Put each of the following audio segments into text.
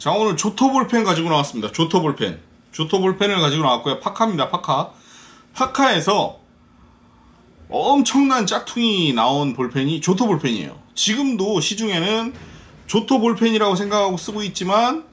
자, 오늘 조토 볼펜 가지고 나왔습니다. 조토 볼펜. 조토 볼펜을 가지고 나왔고요. 파카입니다. 파카. 파카에서 엄청난 짝퉁이 나온 볼펜이 조토 볼펜이에요. 지금도 시중에는 조토 볼펜이라고 생각하고 쓰고 있지만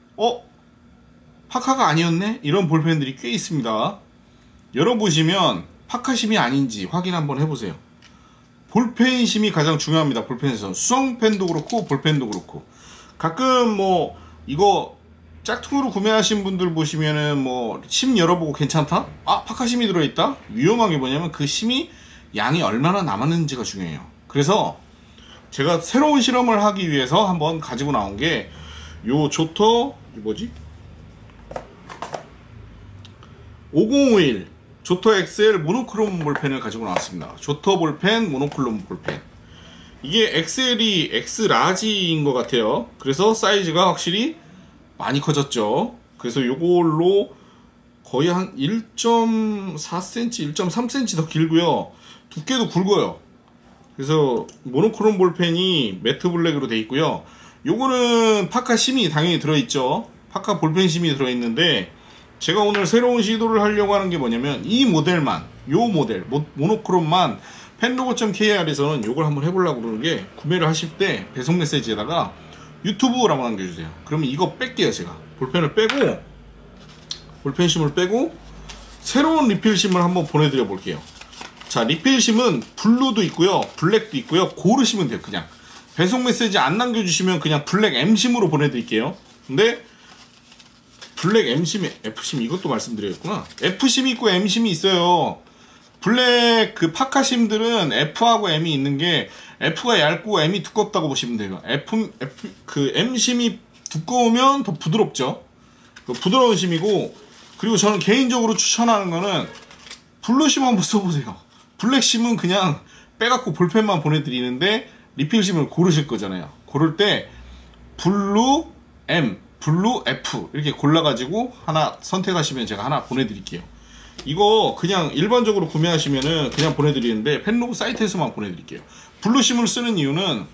파카가 아니었네? 이런 볼펜들이 꽤 있습니다. 열어보시면 파카심이 아닌지 확인 한번 해보세요. 볼펜심이 가장 중요합니다. 볼펜에서 수성펜도 그렇고 볼펜도 그렇고. 가끔 뭐 이거 짝퉁으로 구매하신 분들 보시면은 뭐 심 열어보고 괜찮다? 아, 파카심이 들어있다? 위험한 게 뭐냐면 그 심이 양이 얼마나 남았는지가 중요해요. 그래서 제가 새로운 실험을 하기 위해서 한번 가지고 나온 게 요 조토 뭐지? 5051 조토 XL 모노크롬 볼펜을 가지고 나왔습니다. 조토 볼펜 모노크롬 볼펜. 이게 XL이 X라지인 것 같아요. 그래서 사이즈가 확실히 많이 커졌죠. 그래서 요걸로 거의 한 1.4cm, 1.3cm 더 길고요. 두께도 굵어요. 그래서 모노크롬 볼펜이 매트 블랙으로 되어 있고요. 요거는 파카 심이 당연히 들어있죠. 파카 볼펜 심이 들어있는데 제가 오늘 새로운 시도를 하려고 하는 게 뭐냐면 이 모델만, 요 모델 모노크롬만 펜로고.kr에서는 요걸 한번 해보려고 그러는 게, 구매를 하실 때 배송 메시지에다가 유튜브라고 남겨주세요. 그러면 이거 뺄게요. 제가 볼펜을 빼고, 볼펜심을 빼고 새로운 리필심을 한번 보내드려 볼게요. 자, 리필심은 블루도 있고요, 블랙도 있고요. 고르시면 돼요. 그냥 배송 메시지 안 남겨주시면 그냥 블랙 M심으로 보내드릴게요. 근데 블랙 M심, F심 이것도 말씀드렸구나. F심이 있고 M심이 있어요. 블랙 그 파카심들은 F하고 M이 있는 게, F가 얇고 M이 두껍다고 보시면 돼요. 그 M심이 두꺼우면 더 부드럽죠. 부드러운 심이고, 그리고 저는 개인적으로 추천하는 거는 블루심 한번 써보세요. 블랙심은 그냥 빼갖고 볼펜만 보내드리는데 리필심을 고르실 거잖아요. 고를 때 블루 M, 블루 F 이렇게 골라가지고 하나 선택하시면 제가 하나 보내드릴게요. 이거 그냥 일반적으로 구매하시면은 그냥 보내드리는데 펜로그 사이트에서만 보내드릴게요. 블루심을 쓰는 이유는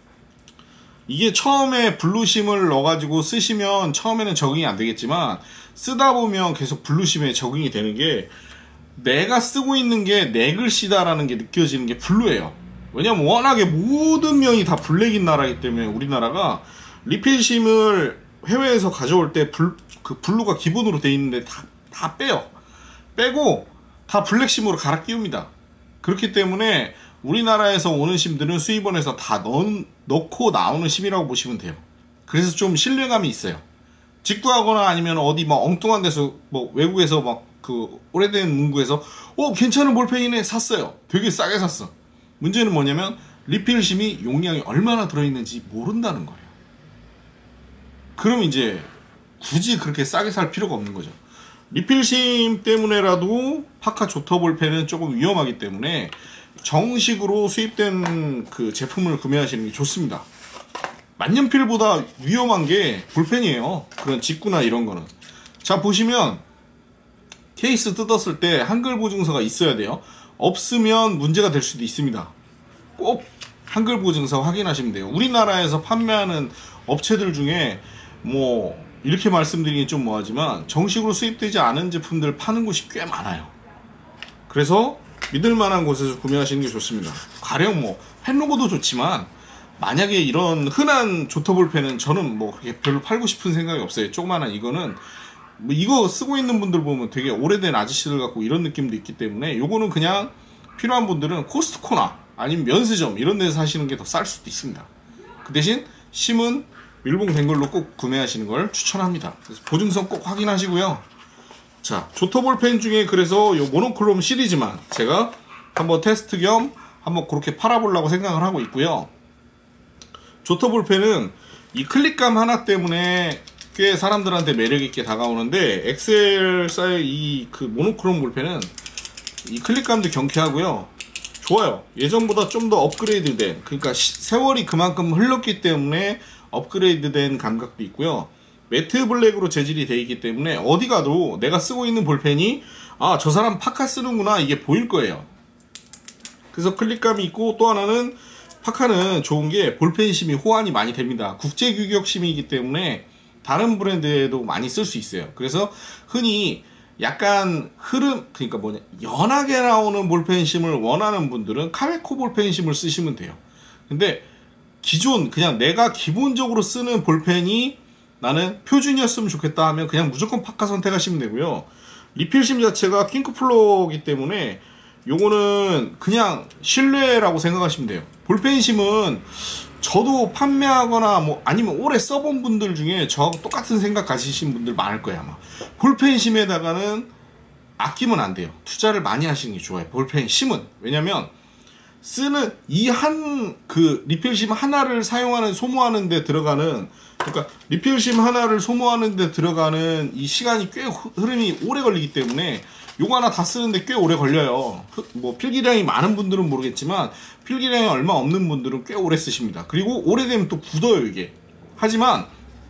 이게 처음에 블루심을 넣어가지고 쓰시면 처음에는 적응이 안 되겠지만 쓰다 보면 계속 블루심에 적응이 되는 게, 내가 쓰고 있는 게 내 글씨다라는 게 느껴지는 게 블루예요. 왜냐면 워낙에 모든 면이 다 블랙인 나라이기 때문에 우리나라가 리필심을 해외에서 가져올 때 그 블루가 기본으로 돼 있는데 다 빼요. 빼고 다 블랙심으로 갈아 끼웁니다. 그렇기 때문에 우리나라에서 오는 심들은 수입원에서 다 넣고 나오는 심이라고 보시면 돼요. 그래서 좀 신뢰감이 있어요. 직구하거나 아니면 어디 막 엉뚱한 데서 뭐 외국에서 막 그 오래된 문구에서 괜찮은 볼펜이네 샀어요. 되게 싸게 샀어. 문제는 뭐냐면 리필심이 용량이 얼마나 들어있는지 모른다는 거예요. 그럼 이제 굳이 그렇게 싸게 살 필요가 없는 거죠. 리필심 때문에라도 파카 조토 볼펜은 조금 위험하기 때문에 정식으로 수입된 그 제품을 구매하시는 게 좋습니다. 만년필보다 위험한 게 볼펜이에요. 그런 직구나 이런 거는. 자, 보시면 케이스 뜯었을 때 한글 보증서가 있어야 돼요. 없으면 문제가 될 수도 있습니다. 꼭 한글 보증서 확인하시면 돼요. 우리나라에서 판매하는 업체들 중에 뭐 이렇게 말씀드리긴 좀 뭐하지만 정식으로 수입되지 않은 제품들 파는 곳이 꽤 많아요. 그래서 믿을만한 곳에서 구매하시는 게 좋습니다. 가령 뭐 펜로고도 좋지만 만약에 이런 흔한 조토 볼펜은 저는 뭐 그렇게 별로 팔고 싶은 생각이 없어요. 조그마한 이거는 뭐 이거 쓰고 있는 분들 보면 되게 오래된 아저씨들 같고 이런 느낌도 있기 때문에 요거는 그냥 필요한 분들은 코스트코나 아니면 면세점 이런 데서 사시는 게 더 쌀 수도 있습니다. 그 대신 심은 밀봉된 걸로 꼭 구매하시는 걸 추천합니다. 그래서 보증서 꼭 확인하시고요. 자, 조토 볼펜 중에 그래서 요 모노크롬 시리즈만 제가 한번 테스트 겸 한번 그렇게 팔아보려고 생각을 하고 있고요. 조토 볼펜은 이 클릭감 하나 때문에 꽤 사람들한테 매력있게 다가오는데, 엑셀 사이 이 그 모노크롬 볼펜은 이 클릭감도 경쾌하고요. 좋아요. 예전보다 좀 더 업그레이드된, 그러니까 세월이 그만큼 흘렀기 때문에 업그레이드된 감각도 있고요. 매트 블랙으로 재질이 되어 있기 때문에 어디 가도 내가 쓰고 있는 볼펜이 저 사람 파카 쓰는구나 이게 보일 거예요. 그래서 클릭감이 있고, 또 하나는 파카는 좋은 게 볼펜심이 호환이 많이 됩니다. 국제 규격 심이기 때문에 다른 브랜드에도 많이 쓸 수 있어요. 그래서 흔히 약간 그러니까 뭐냐, 연하게 나오는 볼펜심을 원하는 분들은 카메코 볼펜심을 쓰시면 돼요. 근데 기존 그냥 내가 기본적으로 쓰는 볼펜이 나는 표준이었으면 좋겠다 하면 그냥 무조건 파카 선택하시면 되고요. 리필심 자체가 킹크플로이기 때문에 요거는 그냥 신뢰라고 생각하시면 돼요. 볼펜심은 저도 판매하거나 뭐 아니면 오래 써본 분들 중에 저하고 똑같은 생각 가지신 분들 많을 거예요. 아마 볼펜심에다가는 아끼면 안 돼요. 투자를 많이 하시는 게 좋아요. 볼펜심은. 왜냐면 쓰는 이 그 리필심 하나를 사용하는, 소모하는 데 들어가는, 그러니까 리필심 하나를 소모하는 데 들어가는 이 시간이 꽤 흐름이 오래 걸리기 때문에 요거 하나 다 쓰는데 꽤 오래 걸려요. 뭐 필기량이 많은 분들은 모르겠지만 필기량이 얼마 없는 분들은 꽤 오래 쓰십니다. 그리고 오래되면 또 굳어요 이게. 하지만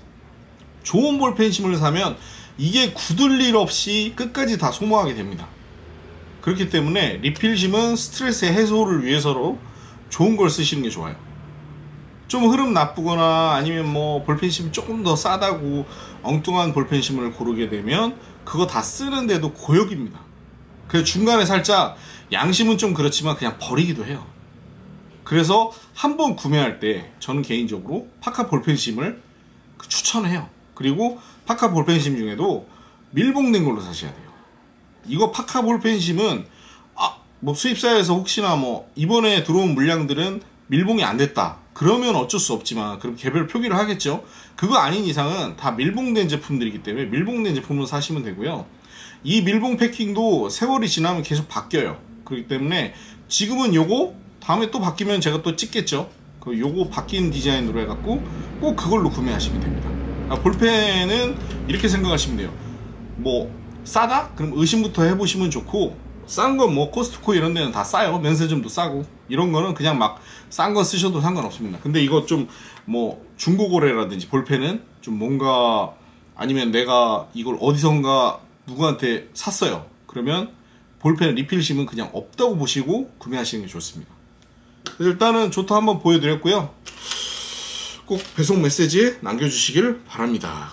좋은 볼펜심을 사면 이게 굳을 일 없이 끝까지 다 소모하게 됩니다. 그렇기 때문에 리필심은 스트레스 해소를 위해서로 좋은 걸 쓰시는 게 좋아요. 좀 흐름 나쁘거나 아니면 뭐 볼펜심 조금 더 싸다고 엉뚱한 볼펜심을 고르게 되면 그거 다 쓰는데도 고역입니다. 그래서 중간에 살짝 양심은 좀 그렇지만 그냥 버리기도 해요. 그래서 한번 구매할 때 저는 개인적으로 파카 볼펜심을 추천해요. 그리고 파카 볼펜심 중에도 밀봉된 걸로 사셔야 돼요. 이거 파카 볼펜심은 뭐 수입사에서 혹시나 뭐 이번에 들어온 물량들은 밀봉이 안 됐다 그러면 어쩔 수 없지만 그럼 개별 표기를 하겠죠. 그거 아닌 이상은 다 밀봉된 제품들이기 때문에 밀봉된 제품으로 사시면 되고요. 이 밀봉 패킹도 세월이 지나면 계속 바뀌어요. 그렇기 때문에 지금은 요거, 다음에 또 바뀌면 제가 또 찍겠죠. 요거 바뀐 디자인으로 해갖고 꼭 그걸로 구매하시면 됩니다. 볼펜은 이렇게 생각하시면 돼요. 뭐 싸다? 그럼 의심부터 해보시면 좋고, 싼 건 뭐 코스트코 이런 데는 다 싸요. 면세점도 싸고. 이런 거는 그냥 막 싼 거 쓰셔도 상관없습니다. 근데 이거 좀 뭐 중고거래라든지 볼펜은 좀 뭔가, 아니면 내가 이걸 어디선가 누구한테 샀어요. 그러면 볼펜 리필심은 그냥 없다고 보시고 구매하시는 게 좋습니다. 일단은 조토 한번 보여드렸고요. 꼭 배송 메시지에 남겨주시길 바랍니다.